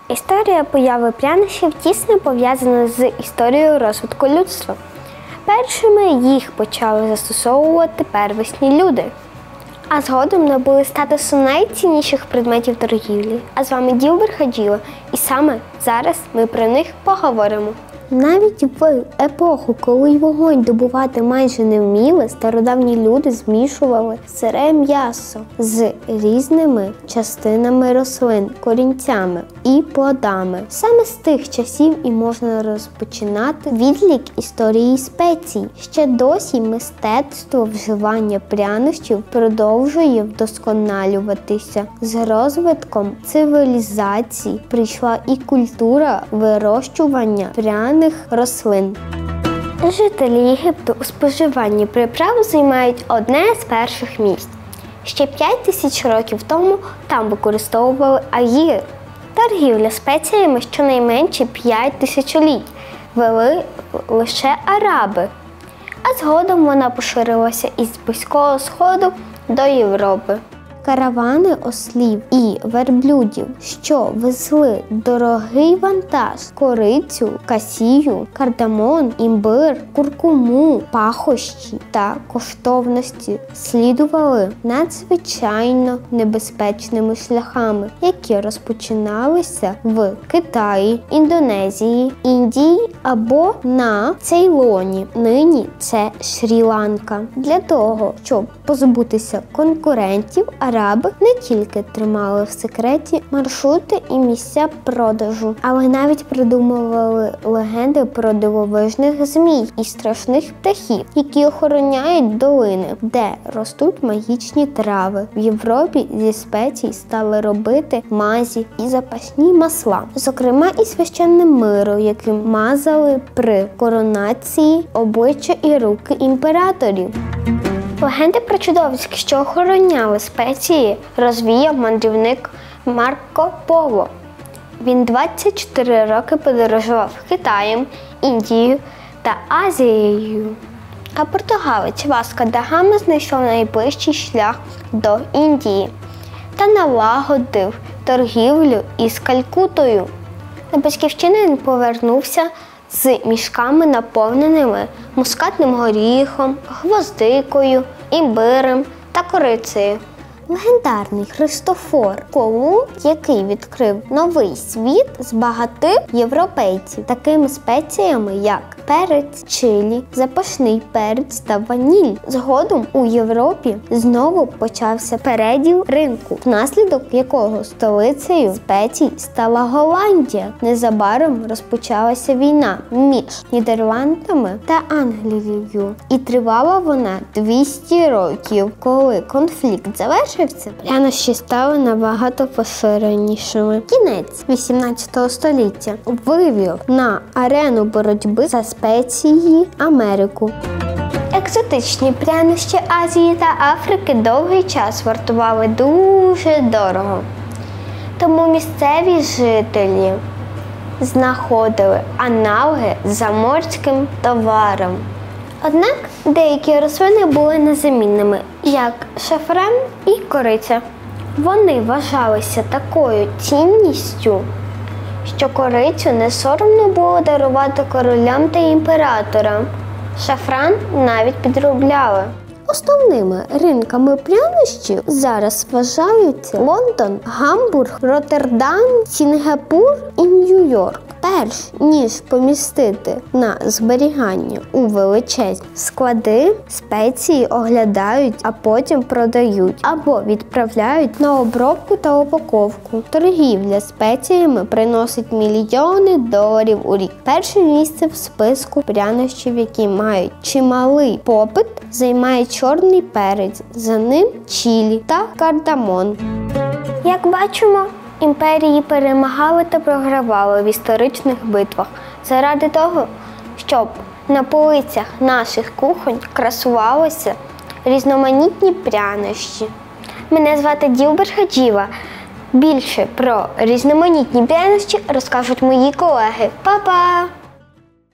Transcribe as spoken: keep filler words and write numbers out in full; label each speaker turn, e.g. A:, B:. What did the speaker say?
A: Історія появи прянощів тісно пов'язана з історією розвитку людства. Першими їх почали застосовувати первісні люди, а згодом набули статусу найцінніших предметів торгівлі. А з вами Ділбер Хаджіва, і саме зараз ми про них поговоримо. Навіть в епоху, коли вогонь добувати майже не вміли, стародавні люди змішували сире м'ясо з різними частинами рослин, корінцями і плодами. Саме з тих часів і можна розпочинати відлік історії спецій. Ще досі мистецтво вживання прянощів продовжує вдосконалюватися. З розвитком цивілізації прийшла і культура вирощування пряних рослин. Жителі Єгипту у споживанні приправ займають одне з перших місць. Ще п'ять тисяч років тому там використовували агір. Торгівля спеціями щонайменше п'ять тисячоліть вели лише араби, а згодом вона поширилася із Близького Сходу до Європи. Каравани ослів і верблюдів, що везли дорогий вантаж, корицю, касію, кардамон, імбир, куркуму, пахощі та коштовності, слідували надзвичайно небезпечними шляхами, які розпочиналися в Китаї, Індонезії, Індії або на Цейлоні. Нині це Шрі-Ланка. Для того, щоб позбутися конкурентів, араби не тільки тримали в секреті маршрути і місця продажу, але навіть придумували легенди про дивовижних змій і страшних птахів, які охороняють долини, де ростуть магічні трави. В Європі зі спецій стали робити мазі і запасні масла, зокрема і священне миро, яким мазали при коронації обличчя і руки імператорів. Легенди про чудовиськ, що охороняли спеції, розвіяв мандрівник Марко Поло. Він двадцять чотири роки подорожував Китаєм, Індією та Азією. А португалець Васко да Гама знайшов найближчий шлях до Індії та налагодив торгівлю із Калькутою. На батьківщину він повернувся з мішками, наповненими мускатним горіхом, гвоздикою, імбирем та корицею. Легендарний Христофор Колумб, який відкрив новий світ, збагатив європейців такими спеціями, як перець, чилі, запашний перець та ваніль. Згодом у Європі знову почався переділ ринку, внаслідок якого столицею спецій стала Голландія. Незабаром розпочалася війна між Нідерландами та Англією. І тривала вона двісті років. Коли конфлікт завершився, прянощі стали набагато поширенішими. Кінець вісімнадцятого століття вивів на арену боротьби за спеції Америку. Екзотичні прянощі Азії та Африки довгий час вартували дуже дорого. Тому місцеві жителі знаходили аналоги заморським товаром. Однак деякі рослини були незамінними, як шафран і кориця. Вони вважалися такою цінністю, що корицю не соромно було дарувати королям та імператорам. Шафран навіть підробляли. Основними ринками прянощів зараз вважаються Лондон, Гамбург, Роттердам, Сінгапур і Нью-Йорк. Перш ніж помістити на зберігання у величезні склади, спеції оглядають, а потім продають або відправляють на обробку та упаковку. Торгівля спеціями приносить мільйони доларів у рік. Перше місце в списку прянощів, які мають чималий попит, займає чорний перець, за ним чилі та кардамон. Як бачимо, імперії перемагали та програвали в історичних битвах заради того, щоб на полицях наших кухонь красувалися різноманітні прянощі. Мене звати Ділбер Хаджіва. Більше про різноманітні прянощі розкажуть мої колеги. Па-па!